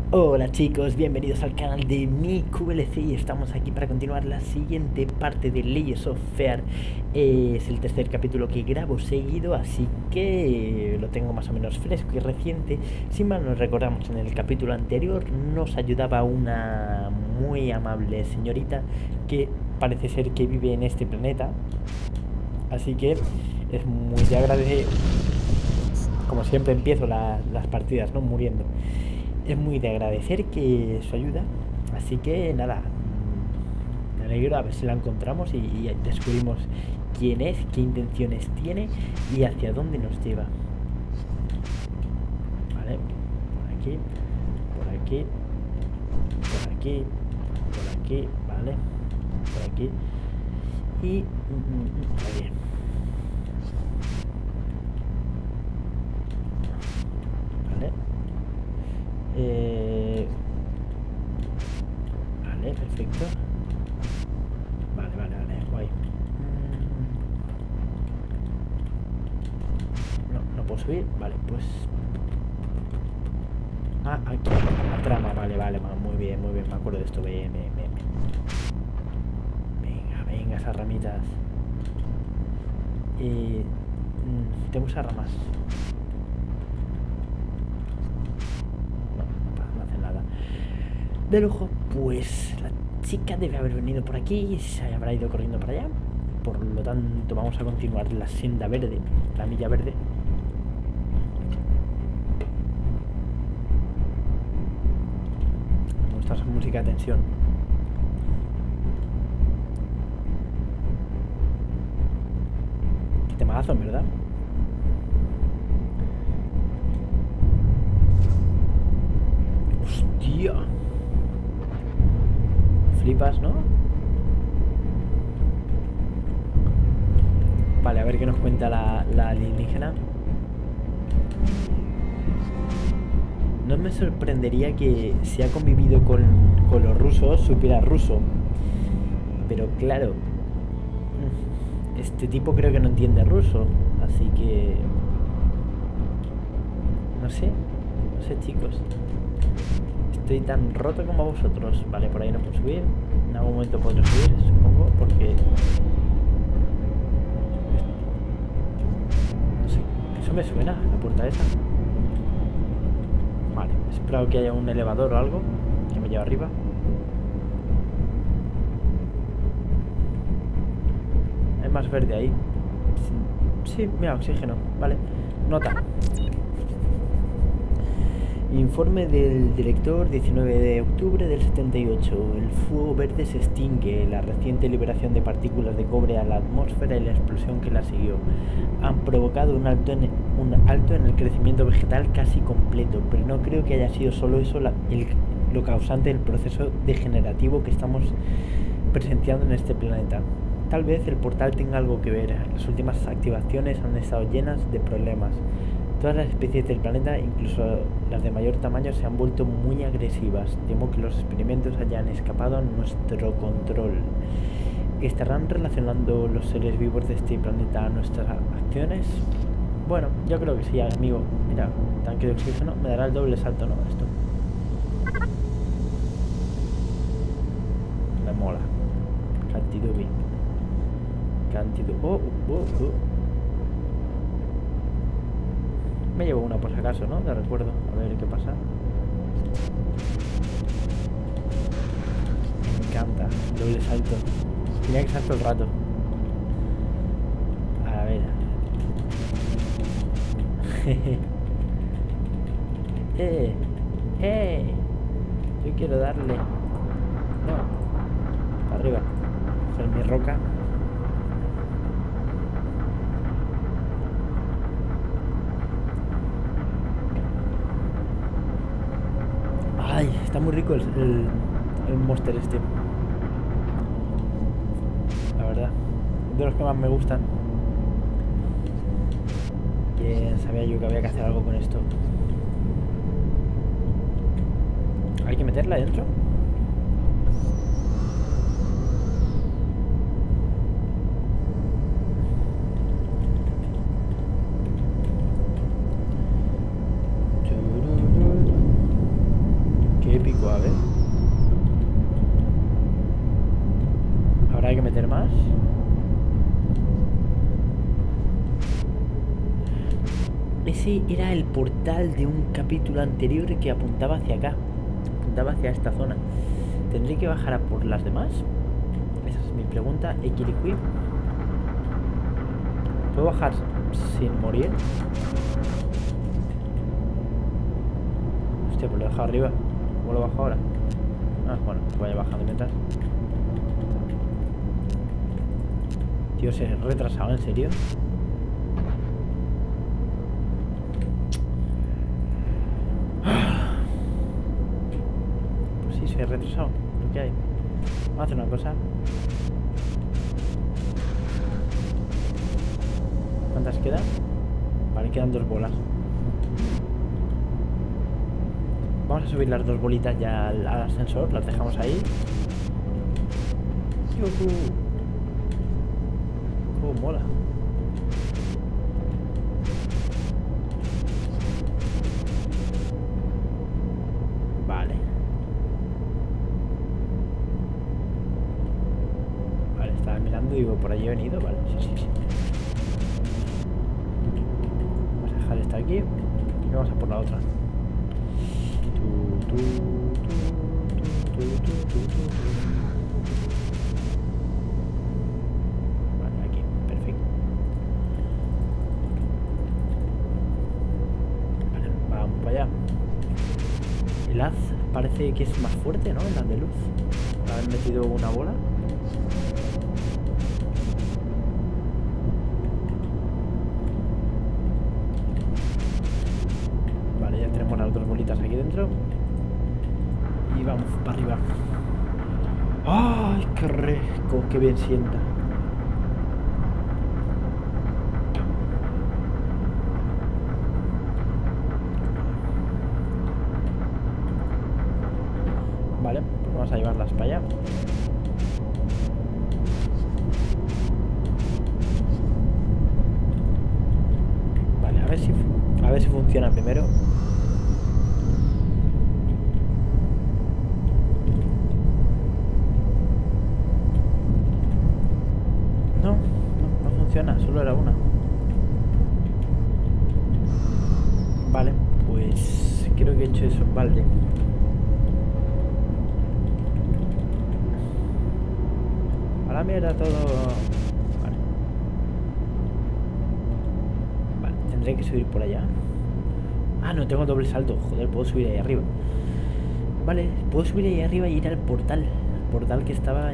Hola chicos, bienvenidos al canal de mi QLC y estamos aquí para continuar la siguiente parte de Layers of Fear. Es el tercer capítulo que grabo seguido, así que lo tengo más o menos fresco y reciente. Si mal nos recordamos, en el capítulo anterior nos ayudaba una muy amable señorita que parece ser que vive en este planeta, así que es muy de agradecer. Como siempre empiezo las partidas, ¿no? Muriendo. Es muy de agradecer que su ayuda. Así que nada, me alegro a ver si la encontramos y descubrimos quién es, qué intenciones tiene y hacia dónde nos lleva. Vale, por aquí, por aquí, por aquí, por aquí, vale, por aquí y está bien. Vale. Vale, perfecto. Vale, guay. No puedo subir. Vale, pues... Ah, aquí, la trama. Vale, muy bien, me acuerdo de esto. Bien. Venga, esas ramitas. Tengo esas ramas. No hace nada. De lujo, pues la chica debe haber venido por aquí y se habrá ido corriendo para allá. Por lo tanto, vamos a continuar la senda verde, la milla verde. Me gusta esa música de tensión. Qué temazo, en verdad. Hostia. Flipas, ¿no? Vale, a ver qué nos cuenta la alienígena. No me sorprendería que si ha convivido con los rusos supiera ruso. Pero claro, este tipo creo que no entiende ruso. Así que... No sé chicos. Estoy tan roto como vosotros. Vale, por ahí no puedo subir. En algún momento podré subir, supongo, porque... No sé, eso me suena, la puerta esa. Vale, espero que haya un elevador o algo que me lleve arriba. Hay más verde ahí. Sí, mira, oxígeno. Vale, nota. Informe del director, 19 de octubre del 78. El fuego verde se extingue. La reciente liberación de partículas de cobre a la atmósfera y la explosión que la siguió han provocado un alto en el crecimiento vegetal casi completo, pero no creo que haya sido solo eso lo causante del proceso degenerativo que estamos presenciando en este planeta. Tal vez el portal tenga algo que ver. Las últimas activaciones han estado llenas de problemas. Todas las especies del planeta, incluso las de mayor tamaño, se han vuelto muy agresivas. Temo que los experimentos hayan escapado a nuestro control. ¿Estarán relacionando los seres vivos de este planeta a nuestras acciones? Bueno, yo creo que sí, amigo. Mira, tanque de oxígeno. Me dará el doble salto, ¿no? Esto. Me mola. Cantidubi. Me llevo una por si acaso, ¿no? De recuerdo. A ver qué pasa. Me encanta. Doble salto. Tenía que salto el rato. A ver. Yo quiero darle. No. Para arriba. Coger mi roca. Ay, está muy rico el monster este. La verdad. De los que más me gustan. Bien, sabía yo que había que hacer algo con esto. ¿Hay que meterla dentro? Qué épico, a ver. Habrá que meter más. Ese era el portal de un capítulo anterior que apuntaba hacia acá. Apuntaba hacia esta zona. ¿Tendré que bajar a por las demás? Esa es mi pregunta. Equiliquip. ¿Puedo bajar sin morir? Hostia, pues lo he dejado arriba. ¿Cómo lo bajo ahora? Ah, bueno, voy bajando mientras. Tío, se ha retrasado, ¿en serio? Pues sí, se ha retrasado. Lo que hay. Vamos a hacer una cosa. ¿Cuántas quedan? Vale, quedan 2 bolas. Vamos a subir las 2 bolitas ya al ascensor. Las dejamos ahí. ¡Oh, mola! Vale. Vale, estaba mirando y digo, por allí he venido. Vale, sí. Vamos a dejar esta aquí y vamos a por la otra. Vale, aquí, perfecto. Vale, vamos para allá. El haz parece que es más fuerte, ¿no? El haz de luz. Haber metido una bola. Vale, ya tenemos las 2 bolitas aquí dentro. Y vamos para arriba. ¡Ay, qué rico! ¡Qué bien sienta! Vale, pues vamos a llevarlas para allá. Vale, a ver si funciona primero. No funciona, solo era una. Vale, pues creo que he hecho eso en balde. Ahora mira todo. Vale, tendré que subir por allá. Ah, no, tengo doble salto. Joder, puedo subir ahí arriba. Vale, puedo subir ahí arriba y ir al portal. El portal que estaba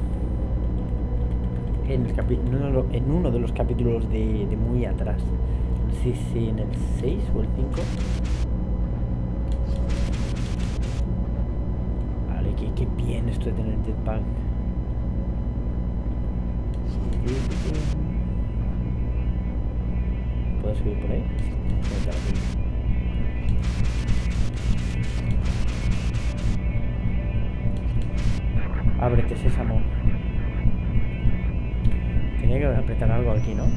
en uno de los capítulos de muy atrás. No sé si en el 6 o el 5. Vale, qué bien esto de tener jetpack. ¿Puedo subir por ahí? Ábrete, sésamo. Tenía que apretar algo aquí, ¿no?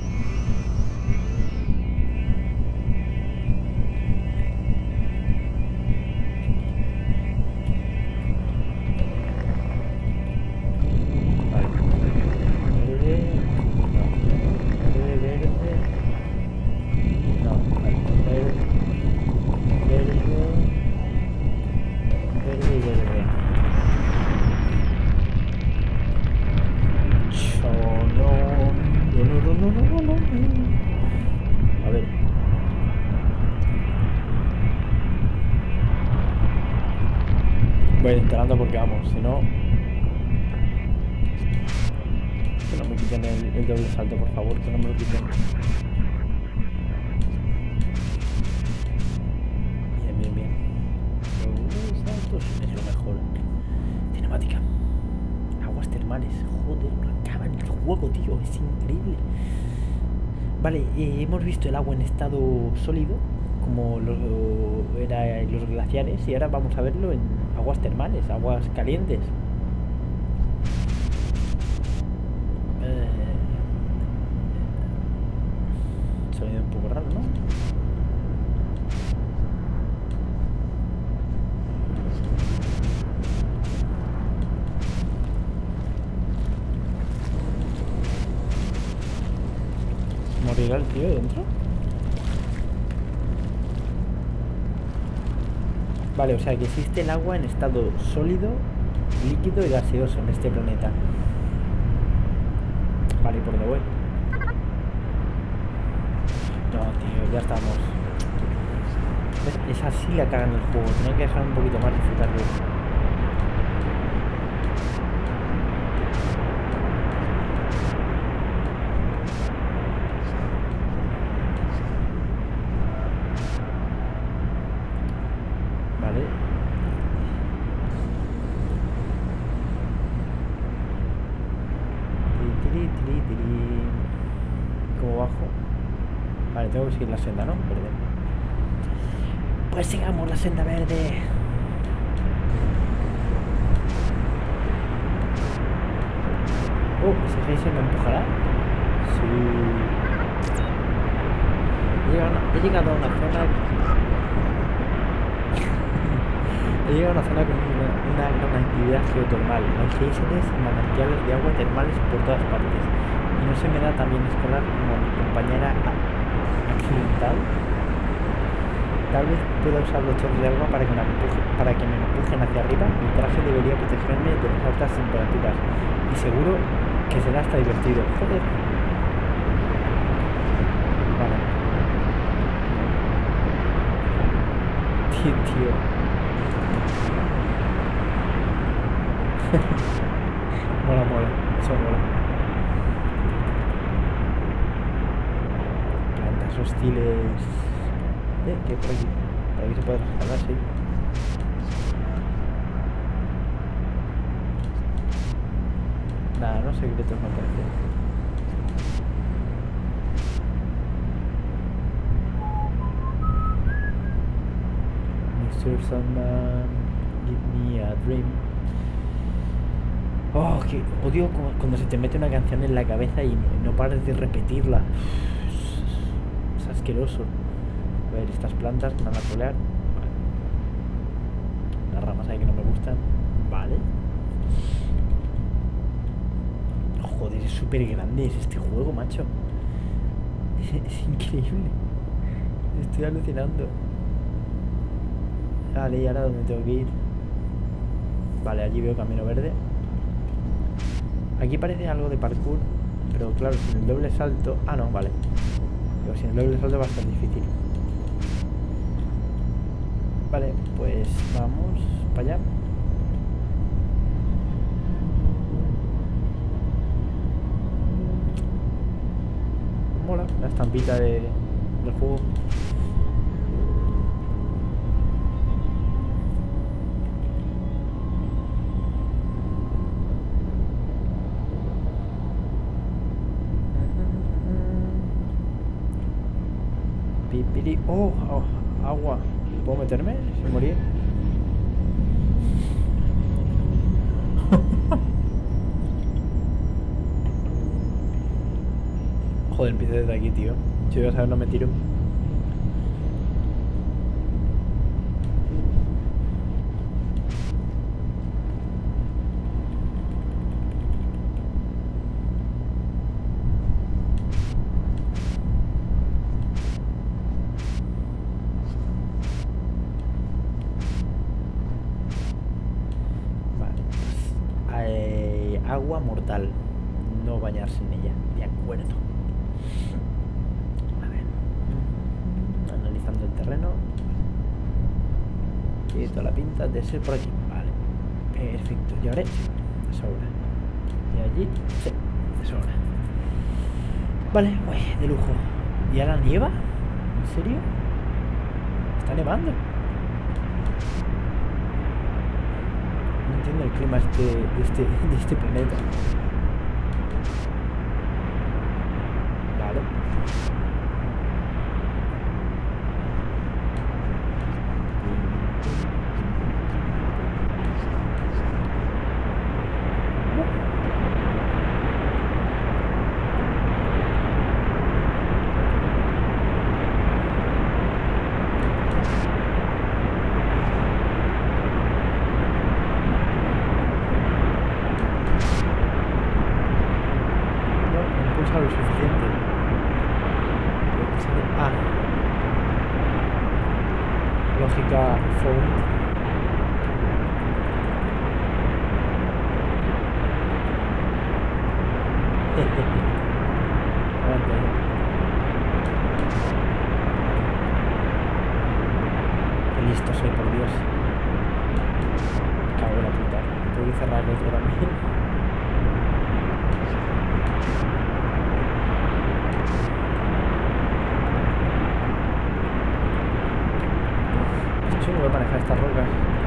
A ver. Voy entrando porque vamos, si no... Que no me quiten el doble salto, por favor, que no me lo quiten. Bien. Los saltos es lo mejor. Cinemática. Aguas termales. Joder, no acaba el juego, tío. Es increíble. Vale, hemos visto el agua en estado sólido, como era los glaciares, y ahora vamos a verlo en aguas termales, aguas calientes. Sonido un poco raro, ¿no? ilegal, tío, dentro? Vale, o sea que existe el agua en estado sólido, líquido y gaseoso en este planeta. Vale, ¿y por dónde voy? No, tío, ya estamos. Es así la cagan el juego. Tenía que dejar un poquito más disfrutarlo. Vale. ¿Cómo bajo? Vale, tengo que seguir la senda, ¿no? Verde. Pues sigamos la senda verde. ¿Ese Geyser me empujará? Sí. He llegado a una zona. He llegado a una zona con una gran actividad geotermal. Hay geysers y manantiales de agua termales por todas partes. Y no se me da tan bien escalar como a mi compañera accidental. Tal vez pueda usar los chorros de agua para que me empujen hacia arriba. Mi traje debería protegerme de las altas temperaturas. Y seguro que será hasta divertido. Joder. Vale. Tío. mola. Eso mola. Plantas hostiles. ¿Qué por aquí? Por aquí se puede escalar, sí. Nada, no secretos me parece. Mr. Sandman, give me a dream. Oh, que odio cuando se te mete una canción en la cabeza y no pares de repetirla. Es asqueroso. A ver, estas plantas que van a trolear. Vale. Las ramas ahí que no me gustan. Vale. Joder, es súper grande este juego, macho. Es increíble. Estoy alucinando. Vale, ¿y ahora dónde tengo que ir? Vale, allí veo camino verde. Aquí parece algo de parkour. Pero claro, sin el doble salto... Ah, no, vale. Pero sin el doble salto va a ser difícil. Vale, pues vamos para allá. Mola la estampita del juego. Pipiri. Oh, agua. ¿Puedo meterme sin morir? Joder, empiezo desde aquí, tío. Si voy a saber, no me tiro. Agua mortal. No bañarse en ella. De acuerdo. A ver. Analizando el terreno. Tiene toda la pinta de ser por aquí. Vale. Perfecto. Y ahora sí. De sobra. Y allí. Sí. De sobra. Vale. Uy, de lujo. ¿Y ahora nieva? ¿En serio? Está nevando. No entiendo el clima de este planeta. Vale. que cerrar el otro también. Es chungo manejar estas rocas.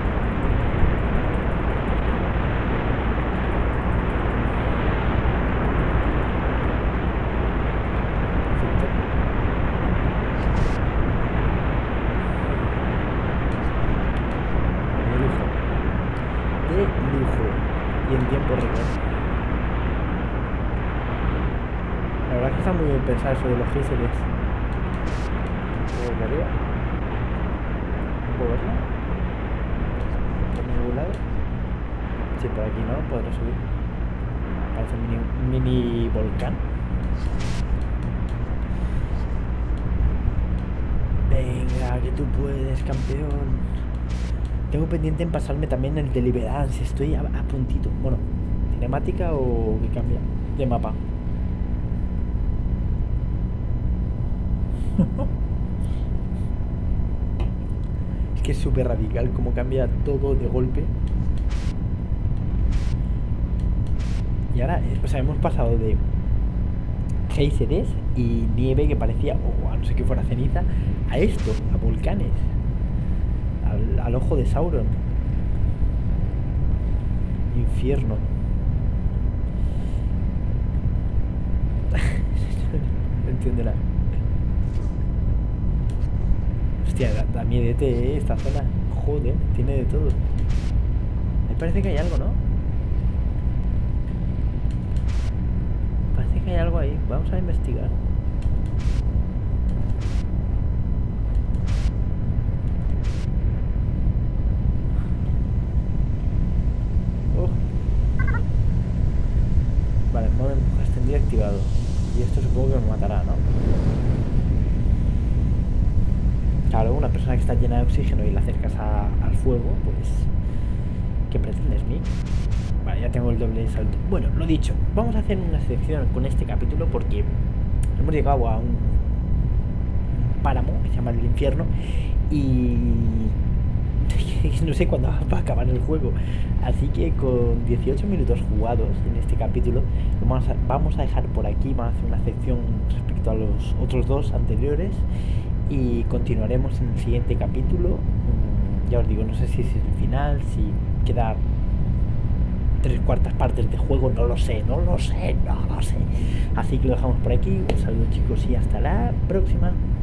Y en tiempo récord. La verdad es que está muy bien pensado eso de los géiseres. ¿Puedo ver arriba? ¿No puedo verla? ¿Por ningún lado? Sí, por aquí no, podré subir. Parece un mini volcán. Venga, que tú puedes, campeón. Tengo pendiente en pasarme también el Deliverance. Estoy a puntito. Bueno, cinemática o que cambia de mapa. Es que es súper radical como cambia todo de golpe. Y ahora, o sea, hemos pasado de géiseres y nieve que parecía, o a no ser que fuera ceniza, a esto, a volcanes. Al ojo de Sauron. Infierno. No entiendo nada. Hostia, da miedete, esta zona. Joder, tiene de todo. Me parece que hay algo, ¿no? Parece que hay algo ahí. Vamos a investigar. Vale, modo de empuje extendido activado. Y esto supongo que me matará, ¿no? Claro, una persona que está llena de oxígeno y la acercas al fuego, pues... ¿qué pretendes, mí? Vale, ya tengo el doble salto. Bueno, lo dicho, vamos a hacer una sección con este capítulo porque hemos llegado a un páramo que se llama el infierno y... no sé cuándo va a acabar el juego, así que con 18 minutos jugados en este capítulo vamos a dejar por aquí. Vamos a hacer una sección respecto a los otros dos anteriores y continuaremos en el siguiente capítulo. Ya os digo, no sé si es el final, si queda 3/4 partes de juego, no lo sé. Así que lo dejamos por aquí. Un saludo, chicos, y hasta la próxima.